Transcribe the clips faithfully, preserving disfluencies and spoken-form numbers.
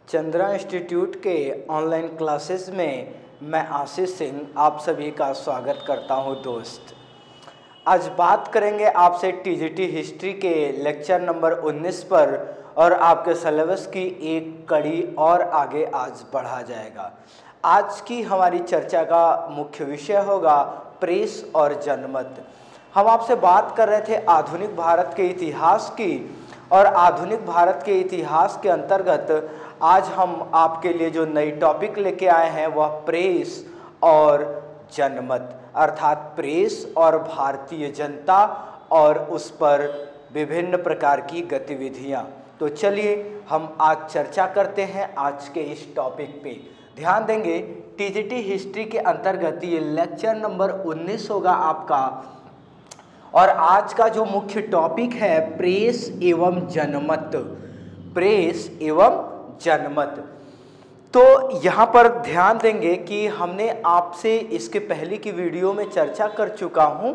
Chandra institute के online classes में मैं आशीष सिंह आप सभी का स्वागत करता हूं दोस्त। आज बात करेंगे आपसे टीजीटी हिस्ट्री के लेक्चर नंबर उन्नीस पर और आपके सिलेबस की एक कड़ी और आगे आज बढ़ा जाएगा। आज की हमारी चर्चा का मुख्य विषय होगा प्रेस और जनमत। हम आपसे बात कर रहे थे आधुनिक भारत के इतिहास की और आधुनिक भारत के इतिहास के अंतर्गत आज हम आपके लिए जो नई टॉपिक लेके आए हैं वह प्रेस और जनमत, अर्थात प्रेस और भारतीय जनता और उस पर विभिन्न प्रकार की गतिविधियां। तो चलिए हम आज चर्चा करते हैं आज के इस टॉपिक पे। ध्यान देंगे टीजीटी हिस्ट्री के अंतर्गत ये लेक्चर नंबर उन्नीस होगा आपका और आज का जो मुख्य टॉपिक है प्रेस एवं जनमत, प्रेस एवं जनमत। तो यहाँ पर ध्यान देंगे कि हमने आपसे इसके पहले की वीडियो में चर्चा कर चुका हूँ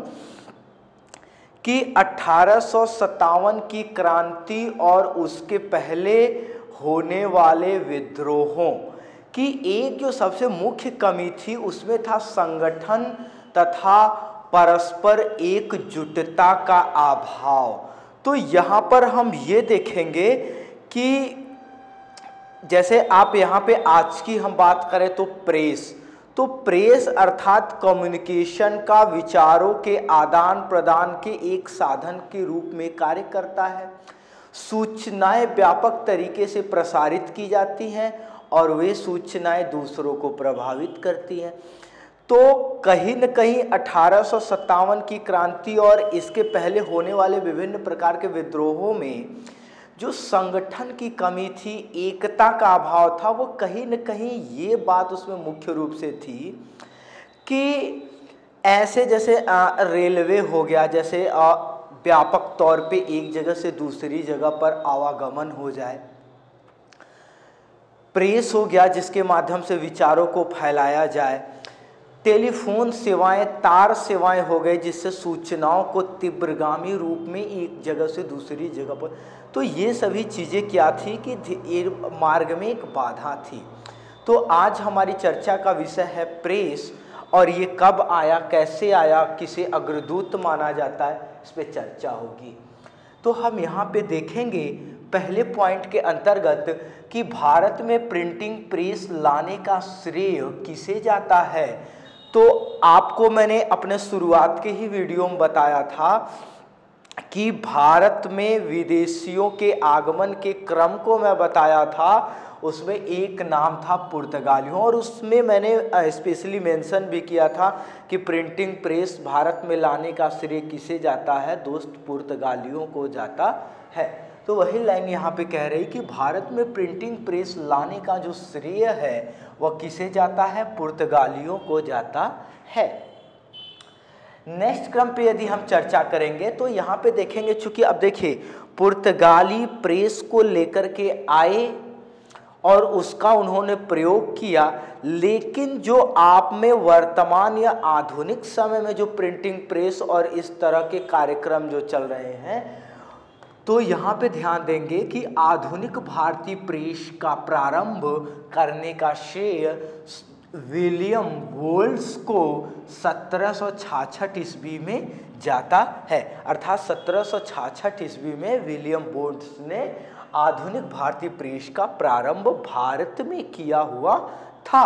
कि अठारह सौ सत्तावन की क्रांति और उसके पहले होने वाले विद्रोहों की एक जो सबसे मुख्य कमी थी उसमें था संगठन तथा परस्पर एकजुटता का अभाव। तो यहाँ पर हम ये देखेंगे कि जैसे आप यहाँ पे आज की हम बात करें तो प्रेस, तो प्रेस अर्थात कम्युनिकेशन का विचारों के आदान प्रदान के एक साधन के रूप में कार्य करता है। सूचनाएं व्यापक तरीके से प्रसारित की जाती हैं और वे सूचनाएं दूसरों को प्रभावित करती हैं। तो कहीं न कहीं अठारह सौ सत्तावन की क्रांति और इसके पहले होने वाले विभिन्न प्रकार के विद्रोहों में जो संगठन की कमी थी, एकता का अभाव था, वो कहीं न कहीं ये बात उसमें मुख्य रूप से थी कि ऐसे जैसे रेलवे हो गया, जैसे व्यापक तौर पे एक जगह से दूसरी जगह पर आवागमन हो जाए, प्रेस हो गया जिसके माध्यम से विचारों को फैलाया जाए, टेलीफोन सेवाएं, तार सेवाएं हो गए जिससे सूचनाओं को तीव्रगामी रूप में एक जगह से दूसरी जगह पर, तो ये सभी चीज़ें क्या थी कि ये मार्ग में एक बाधा थी। तो आज हमारी चर्चा का विषय है प्रेस और ये कब आया, कैसे आया, किसे अग्रदूत माना जाता है, इस पर चर्चा होगी। तो हम यहाँ पे देखेंगे पहले पॉइंट के अंतर्गत कि भारत में प्रिंटिंग प्रेस लाने का श्रेय किसे जाता है। तो आपको मैंने अपने शुरुआत के ही वीडियो में बताया था कि भारत में विदेशियों के आगमन के क्रम को मैं बताया था, उसमें एक नाम था पुर्तगालियों और उसमें मैंने स्पेशली मेंशन भी किया था कि प्रिंटिंग प्रेस भारत में लाने का श्रेय किसे जाता है दोस्त, पुर्तगालियों को जाता है। तो वही लाइन यहाँ पे कह रही कि भारत में प्रिंटिंग प्रेस लाने का जो श्रेय है वह किसे जाता है, पुर्तगालियों को जाता है। नेक्स्ट क्रम पे यदि हम चर्चा करेंगे तो यहाँ पे देखेंगे, चूंकि अब देखिए पुर्तगाली प्रेस को लेकर के आए और उसका उन्होंने प्रयोग किया, लेकिन जो आप में वर्तमान या आधुनिक समय में जो प्रिंटिंग प्रेस और इस तरह के कार्यक्रम जो चल रहे हैं, तो यहाँ पे ध्यान देंगे कि आधुनिक भारतीय प्रेस का प्रारंभ करने का श्रेय विलियम वोल्स को सत्रह सौ छियासठ ईस्वी में जाता है। अर्थात सत्रह सौ छियासठ ईस्वी में विलियम वोल्स ने आधुनिक भारतीय प्रेस का प्रारंभ भारत में किया हुआ था।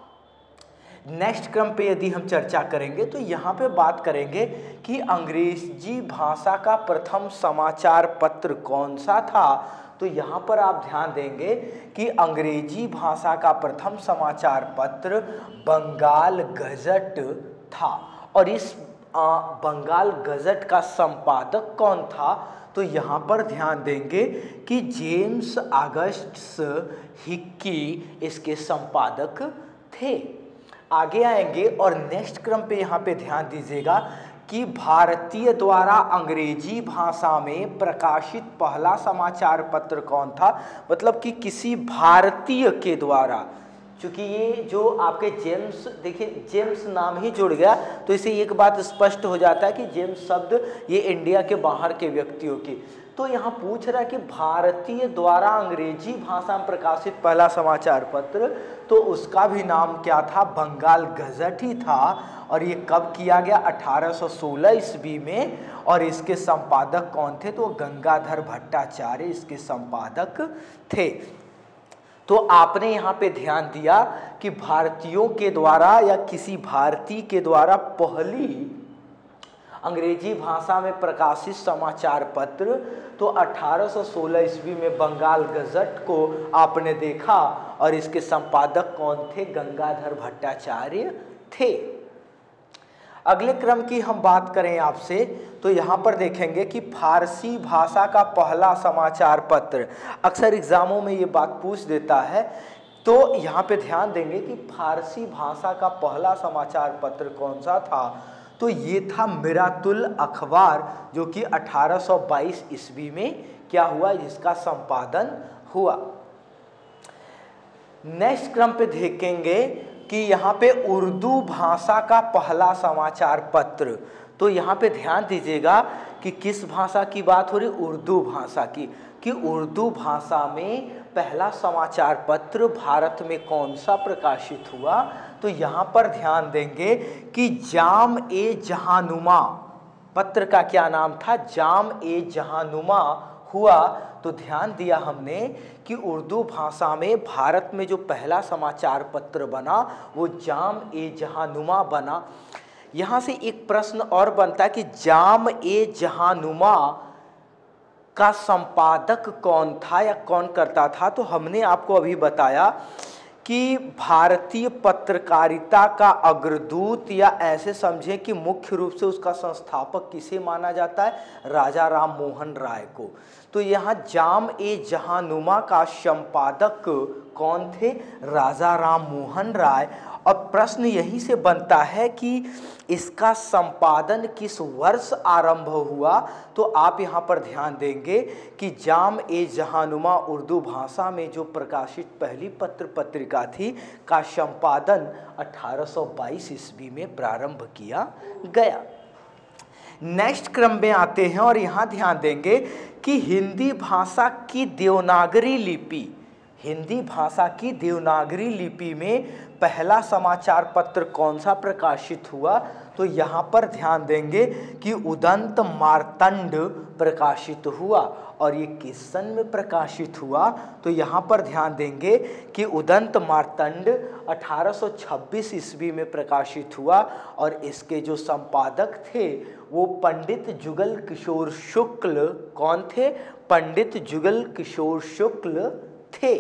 नेक्स्ट क्रम पे यदि हम चर्चा करेंगे तो यहाँ पे बात करेंगे कि अंग्रेजी भाषा का प्रथम समाचार पत्र कौन सा था। तो यहाँ पर आप ध्यान देंगे कि अंग्रेजी भाषा का प्रथम समाचार पत्र बंगाल गजट था और इस आ, बंगाल गजट का संपादक कौन था। तो यहाँ पर ध्यान देंगे कि जेम्स ऑगस्टस हिक्की इसके संपादक थे। आगे आएंगे और नेक्स्ट क्रम पे यहाँ पे ध्यान दीजिएगा कि भारतीय द्वारा अंग्रेजी भाषा में प्रकाशित पहला समाचार पत्र कौन था, मतलब कि किसी भारतीय के द्वारा। चूंकि ये जो आपके जेम्स, देखिए जेम्स नाम ही जुड़ गया तो इसे एक बात स्पष्ट हो जाता है कि जेम्स शब्द ये इंडिया के बाहर के व्यक्तियों की, तो यहाँ पूछ रहा है कि भारतीय द्वारा अंग्रेजी भाषा में प्रकाशित पहला समाचार पत्र, तो उसका भी नाम क्या था, बंगाल गजट ही था। और ये कब किया गया, अठारह सौ सोलह ईस्वी में। और इसके संपादक कौन थे, तो गंगाधर भट्टाचार्य इसके संपादक थे। तो आपने यहाँ पे ध्यान दिया कि भारतीयों के द्वारा या किसी भारतीय के द्वारा पहली अंग्रेजी भाषा में प्रकाशित समाचार पत्र तो अठारह सौ सोलह ईस्वी में बंगाल गजट को आपने देखा, और इसके संपादक कौन थे, गंगाधर भट्टाचार्य थे। अगले क्रम की हम बात करें आपसे, तो यहाँ पर देखेंगे कि फारसी भाषा का पहला समाचार पत्र, अक्सर एग्जामों में ये बात पूछ देता है, तो यहाँ पे ध्यान देंगे कि फारसी भाषा का पहला समाचार पत्र कौन सा था, तो ये था मिरातुल अखबार, जो कि अठारह सौ बाईस ईस्वी में क्या हुआ, जिसका संपादन हुआ। नेक्स्ट क्रम पे देखेंगे कि यहाँ पे उर्दू भाषा का पहला समाचार पत्र, तो यहाँ पे ध्यान दीजिएगा कि किस भाषा की बात हो रही, उर्दू भाषा की, कि उर्दू भाषा में पहला समाचार पत्र भारत में कौन सा प्रकाशित हुआ, तो यहाँ पर ध्यान देंगे कि जाम ए जहानुमा पत्र का क्या नाम था, जाम ए जहानुमा हुआ। तो ध्यान दिया हमने कि उर्दू भाषा में भारत में जो पहला समाचार पत्र बना वो जाम ए जहानुमा बना। यहाँ से एक प्रश्न और बनता है कि जाम ए जहानुमा का संपादक कौन था या कौन करता था, तो हमने आपको अभी बताया कि भारतीय पत्रकारिता का अग्रदूत, या ऐसे समझें कि मुख्य रूप से उसका संस्थापक किसे माना जाता है, राजा राम मोहन राय को। तो यहाँ जाम ए जहानुमा का संपादक कौन थे, राजा राम मोहन राय। और प्रश्न यहीं से बनता है कि इसका संपादन किस वर्ष आरंभ हुआ, तो आप यहाँ पर ध्यान देंगे कि जाम ए जहानुमा उर्दू भाषा में जो प्रकाशित पहली पत्र पत्रिका थी का संपादन अठारह सौ बाईस ईस्वी में प्रारंभ किया गया। नेक्स्ट क्रम में आते हैं और यहाँ ध्यान देंगे कि हिंदी भाषा की देवनागरी लिपि, हिंदी भाषा की देवनागरी लिपि में पहला समाचार पत्र कौन सा प्रकाशित हुआ, तो यहाँ पर ध्यान देंगे कि उदंत मार्तंड प्रकाशित हुआ। और ये किस सन में प्रकाशित हुआ, तो यहाँ पर ध्यान देंगे कि उदंत मार्तंड अठारह सौ छब्बीस ईस्वी में प्रकाशित हुआ। और इसके जो संपादक थे वो पंडित जुगल किशोर शुक्ल, कौन थे, पंडित जुगल किशोर शुक्ल थे।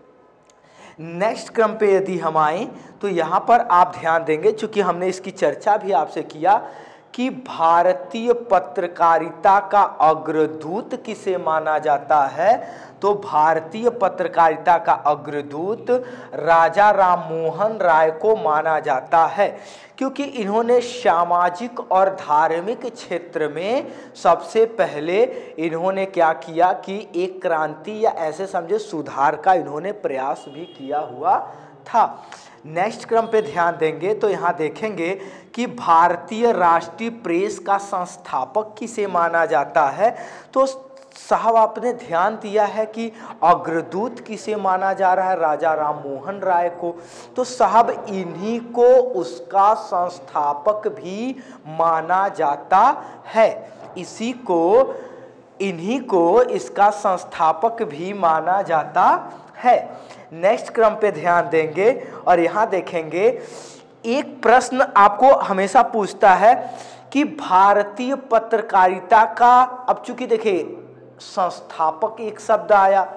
नेक्स्ट क्रम पे यदि हम आए तो यहाँ पर आप ध्यान देंगे, चूंकि हमने इसकी चर्चा भी आपसे किया कि भारतीय पत्रकारिता का अग्रदूत किसे माना जाता है, तो भारतीय पत्रकारिता का अग्रदूत राजा राम मोहन राय को माना जाता है, क्योंकि इन्होंने सामाजिक और धार्मिक क्षेत्र में सबसे पहले इन्होंने क्या किया कि एक क्रांति या ऐसे समझे सुधार का इन्होंने प्रयास भी किया हुआ था। नेक्स्ट क्रम पे ध्यान देंगे तो यहाँ देखेंगे कि भारतीय राष्ट्रीय प्रेस का संस्थापक किसे माना जाता है, तो साहब आपने ध्यान दिया है कि अग्रदूत किसे माना जा रहा है, राजा राम मोहन राय को, तो साहब इन्हीं को उसका संस्थापक भी माना जाता है, इसी को इन्हीं को इसका संस्थापक भी माना जाता है। नेक्स्ट क्रम पे ध्यान देंगे और यहाँ देखेंगे एक प्रश्न आपको हमेशा पूछता है कि भारतीय पत्रकारिता का, अब चूंकि देखिए संस्थापक एक शब्द आया,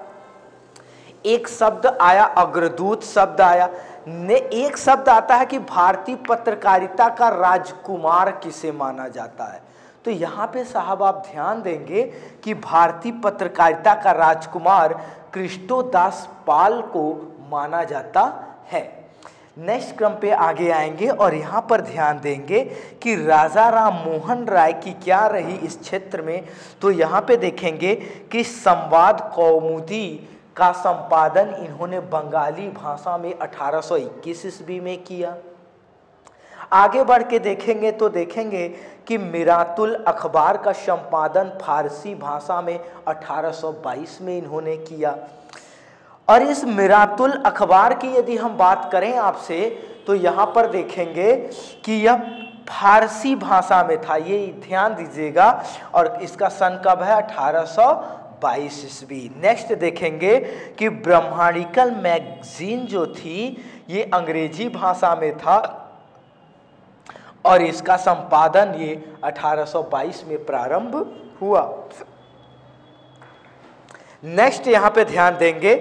एक शब्द आया अग्रदूत शब्द आया, ने एक शब्द आता है कि भारतीय पत्रकारिता का राजकुमार किसे माना जाता है, तो यहाँ पे साहब आप ध्यान देंगे कि भारतीय पत्रकारिता का राजकुमार कृष्णोदास पाल को माना जाता है। नेक्स्ट क्रम पे आगे आएंगे और यहाँ पर ध्यान देंगे कि राजा राम मोहन राय की क्या रही इस क्षेत्र में, तो यहाँ पे देखेंगे कि संवाद कौमुदी का संपादन इन्होंने बंगाली भाषा में अठारह सौ इक्कीस ईस्वी में किया। आगे बढ़ के देखेंगे तो देखेंगे कि मिरातुल अखबार का संपादन फारसी भाषा में अठारह सौ बाईस में इन्होंने किया। और इस मिरातुल अखबार की यदि हम बात करें आपसे तो यहाँ पर देखेंगे कि यह फारसी भाषा में था, ये ध्यान दीजिएगा। और इसका सन कब है? अठारह सौ बाईस ईस्वी। नेक्स्ट देखेंगे कि ब्रह्मांडिकल मैगजीन जो थी ये अंग्रेजी भाषा में था और इसका संपादन ये अठारह सौ बाईस में प्रारंभ हुआ। नेक्स्ट यहां पे ध्यान देंगे,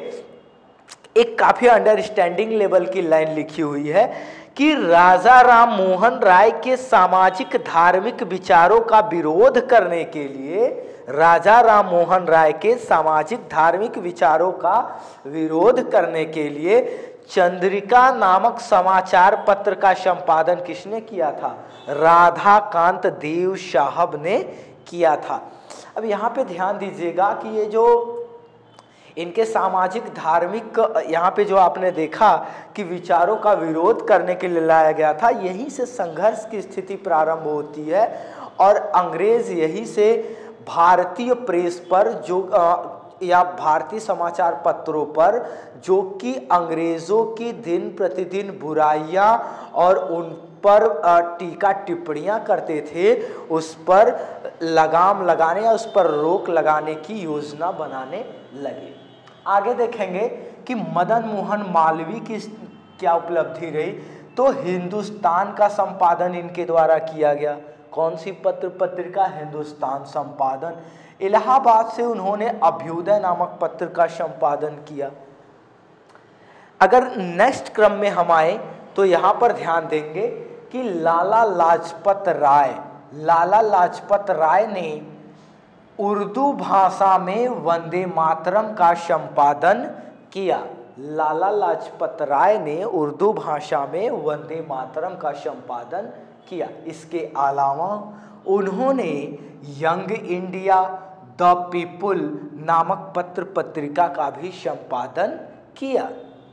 एक काफी अंडरस्टैंडिंग लेवल की लाइन लिखी हुई है कि राजा राम मोहन राय के सामाजिक धार्मिक विचारों का विरोध करने के लिए राजा राम मोहन राय के सामाजिक धार्मिक विचारों का विरोध करने के लिए चंद्रिका नामक समाचार पत्र का संपादन किसने किया था? राधाकांत देव साहब ने किया था। अब यहाँ पे ध्यान दीजिएगा कि ये जो इनके सामाजिक धार्मिक, यहाँ पे जो आपने देखा कि विचारों का विरोध करने के लिए लाया गया था, यहीं से संघर्ष की स्थिति प्रारंभ होती है और अंग्रेज यहीं से भारतीय प्रेस पर जो आ, या भारतीय समाचार पत्रों पर जो कि अंग्रेज़ों की दिन प्रतिदिन बुराइयां और उन पर टीका टिप्पणियां करते थे, उस पर लगाम लगाने या उस पर रोक लगाने की योजना बनाने लगे। आगे देखेंगे कि मदन मोहन मालवीय की क्या उपलब्धि रही, तो हिंदुस्तान का संपादन इनके द्वारा किया गया। कौन सी पत्र पत्रिका? हिंदुस्तान संपादन। इलाहाबाद से उन्होंने अभ्युदय नामक पत्र का संपादन किया। अगर नेक्स्ट क्रम में हम आए तो यहाँ पर ध्यान देंगे कि लाला लाजपत राय लाला लाजपत राय ने उर्दू भाषा में वंदे मातरम का संपादन किया। लाला लाजपत राय ने उर्दू भाषा में वंदे मातरम का संपादन किया। इसके अलावा उन्होंने यंग इंडिया, द पीपुल नामक पत्र पत्रिका का भी संपादन किया।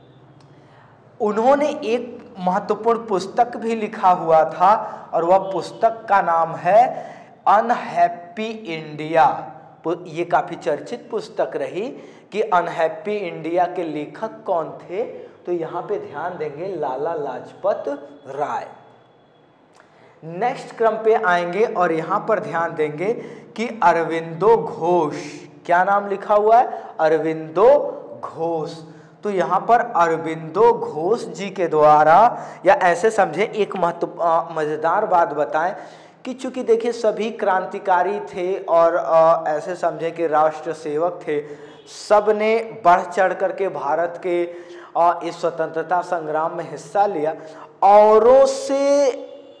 उन्होंने एक महत्वपूर्ण पुस्तक भी लिखा हुआ था और वह पुस्तक का नाम है अनहैप्पी इंडिया। ये काफी चर्चित पुस्तक रही कि अनहैप्पी इंडिया के लेखक कौन थे, तो यहाँ पे ध्यान देंगे लाला लाजपत राय। नेक्स्ट क्रम पे आएंगे और यहाँ पर ध्यान देंगे कि अरविंदो घोष, क्या नाम लिखा हुआ है? अरविंदो घोष। तो यहाँ पर अरविंदो घोष जी के द्वारा, या ऐसे समझे एक महत्व मजेदार बात बताएं कि चूंकि देखिए सभी क्रांतिकारी थे और आ, ऐसे समझे कि राष्ट्र सेवक थे, सब ने बढ़ चढ़ करके भारत के आ, इस स्वतंत्रता संग्राम में हिस्सा लिया। औरों से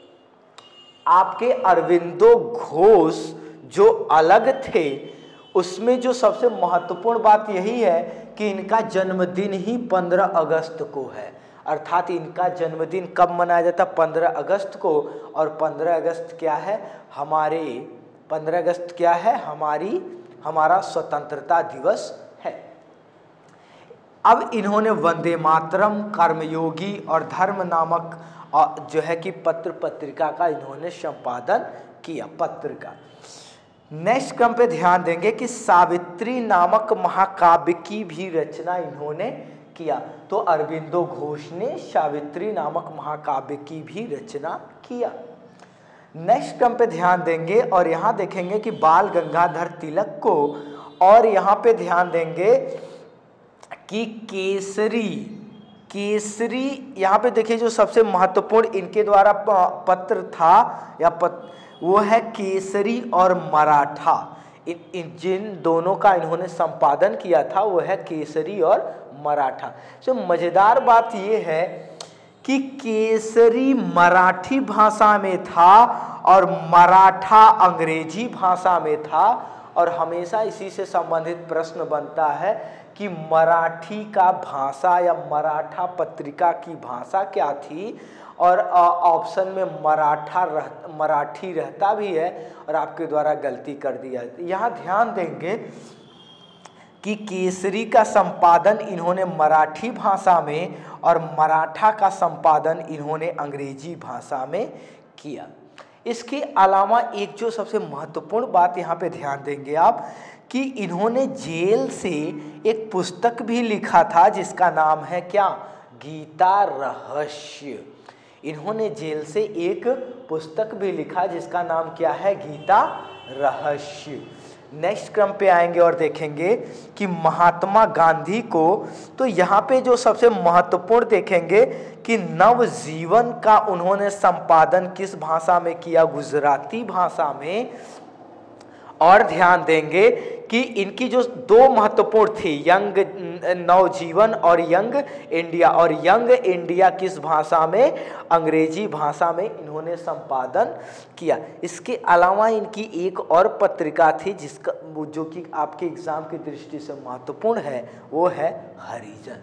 आपके अरविंदो घोष जो अलग थे, उसमें जो सबसे महत्वपूर्ण बात यही है कि इनका जन्मदिन ही पंद्रह अगस्त को है। अर्थात इनका जन्मदिन कब मनाया जाता? पंद्रह अगस्त को। और पंद्रह अगस्त क्या है? हमारे पंद्रह अगस्त क्या है? हमारी हमारा स्वतंत्रता दिवस है। अब इन्होंने वंदे मातरम, कर्मयोगी और धर्म नामक जो है कि पत्र पत्रिका का इन्होंने संपादन किया, पत्र का। नेक्स्ट क्रम पे ध्यान देंगे कि सावित्री नामक महाकाव्य की भी रचना इन्होंने किया। तो अरविंदो घोष ने सावित्री नामक महाकाव्य की भी रचना किया। नेक्स्ट क्रम पे ध्यान देंगे और यहाँ देखेंगे कि बाल गंगाधर तिलक को, और यहाँ पे ध्यान देंगे कि केसरी केसरी यहाँ पे देखिए जो सबसे महत्वपूर्ण इनके द्वारा पत्र था या पत्र, वो है केसरी और मराठा। इन, इन जिन दोनों का इन्होंने संपादन किया था वो है केसरी और मराठा। तो मजेदार बात ये है कि केसरी मराठी भाषा में था और मराठा अंग्रेजी भाषा में था। और हमेशा इसी से संबंधित प्रश्न बनता है कि मराठी का भाषा या मराठा पत्रिका की भाषा क्या थी, और ऑप्शन में मराठा रह मराठी रहता भी है और आपके द्वारा गलती कर दिया। यहाँ ध्यान देंगे कि केसरी का संपादन इन्होंने मराठी भाषा में और मराठा का संपादन इन्होंने अंग्रेजी भाषा में किया। इसके अलावा एक जो सबसे महत्वपूर्ण बात यहाँ पे ध्यान देंगे आप कि इन्होंने जेल से एक पुस्तक भी लिखा था जिसका नाम है क्या, गीता रहस्य। इन्होंने जेल से एक पुस्तक भी लिखा जिसका नाम क्या है, गीता रहस्य। नेक्स्ट क्रम पे आएंगे और देखेंगे कि महात्मा गांधी को, तो यहाँ पे जो सबसे महत्वपूर्ण देखेंगे कि नवजीवन का उन्होंने संपादन किस भाषा में किया, गुजराती भाषा में। और ध्यान देंगे कि इनकी जो दो महत्वपूर्ण थी, यंग नवजीवन और यंग इंडिया, और यंग इंडिया किस भाषा में, अंग्रेजी भाषा में इन्होंने संपादन किया। इसके अलावा इनकी एक और पत्रिका थी जिसका जो कि आपके एग्जाम की दृष्टि से महत्वपूर्ण है, वो है हरिजन।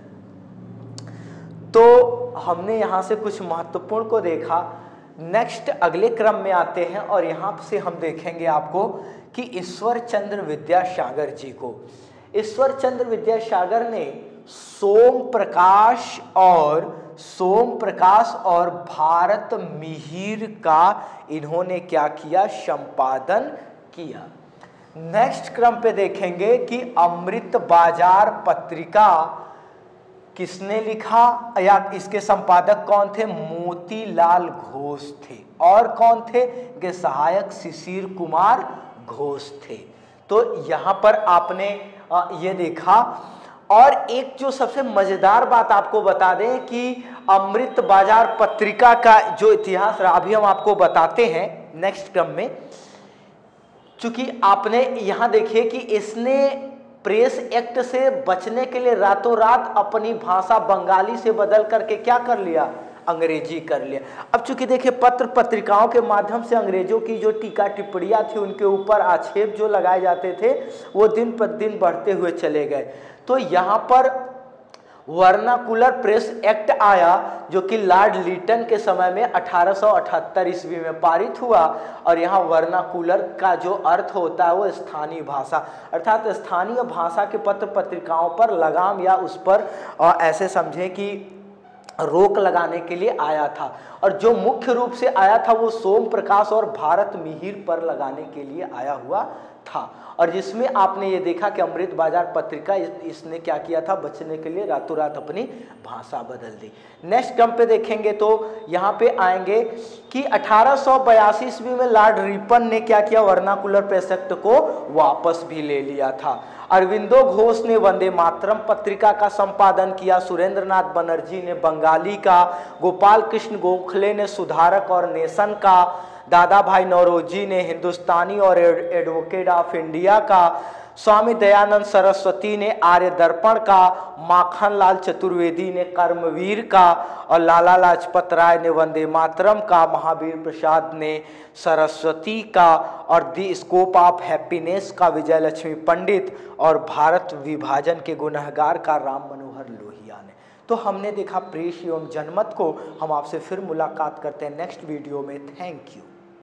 तो हमने यहाँ से कुछ महत्वपूर्ण को देखा। नेक्स्ट अगले क्रम में आते हैं और यहाँ से हम देखेंगे आपको कि ईश्वर चंद्र विद्यासागर जी को, ईश्वर चंद्र विद्यासागर ने सोम प्रकाश और सोम प्रकाश और भारत मिहिर का इन्होंने क्या किया, संपादन किया। नेक्स्ट क्रम पे देखेंगे कि अमृत बाजार पत्रिका किसने लिखा, या इसके संपादक कौन थे, मोतीलाल घोष थे। और कौन थे, के सहायक शिशिर कुमार घोष थे। तो यहाँ पर आपने ये देखा। और एक जो सबसे मजेदार बात आपको बता दें कि अमृत बाजार पत्रिका का जो इतिहास रहा, अभी हम आपको बताते हैं नेक्स्ट क्रम में। चूंकि आपने यहाँ देखिए कि इसने प्रेस एक्ट से बचने के लिए रातों रात अपनी भाषा बंगाली से बदल करके क्या कर लिया, अंग्रेजी कर लिया। अब चूंकि देखिए पत्र पत्रिकाओं के माध्यम से अंग्रेजों की जो टीका टिप्पणियां थी, उनके ऊपर आक्षेप जो लगाए जाते थे, वो दिन प्रतिदिन बढ़ते हुए चले गए। तो यहाँ पर वर्नाकुलर प्रेस एक्ट आया जो कि लॉर्ड लीटन के समय में अठारह सौ अठहत्तर ईस्वी में पारित हुआ। और यहाँ वर्नाकुलर का जो अर्थ होता है वो स्थानीय भाषा, अर्थात स्थानीय भाषा के पत्र पत्रिकाओं पर लगाम या उस पर ऐसे समझें कि रोक लगाने के लिए आया था। और जो मुख्य रूप से आया था वो सोम प्रकाश और भारत मिहिर पर लगाने के लिए आया हुआ था। और जिसमें आपने ये देखा कि अमृत बाजार पत्रिका इसने क्या किया था, बचने के लिए रातों रात अपनी भाषा बदल दी। नेक्स्ट क्रम पे देखेंगे तो यहाँ पे आएंगे कि अठारह सौ बयासी ईस्वी में लॉर्ड रिपन ने क्या किया, वर्नाकुलर प्रेस एक्ट को वापस भी ले लिया था। अरविंदो घोष ने वंदे मातरम पत्रिका का संपादन किया, सुरेंद्रनाथ बनर्जी ने बंगाली का, गोपाल कृष्ण गोखले ने सुधारक और नेशन का, दादा भाई नौरोजी ने हिंदुस्तानी और एडवोकेट ऑफ इंडिया का, स्वामी दयानंद सरस्वती ने आर्य दर्पण का, माखन लाल चतुर्वेदी ने कर्मवीर का, और लाला लाजपत राय ने वंदे मातरम का, महावीर प्रसाद ने सरस्वती का, और दी स्कोप ऑफ हैप्पीनेस का विजय लक्ष्मी पंडित, और भारत विभाजन के गुनहगार का राम मनोहर लोहिया ने। तो हमने देखा प्रेस एवं जनमत को। हम आपसे फिर मुलाकात करते हैं नेक्स्ट वीडियो में। Thank you.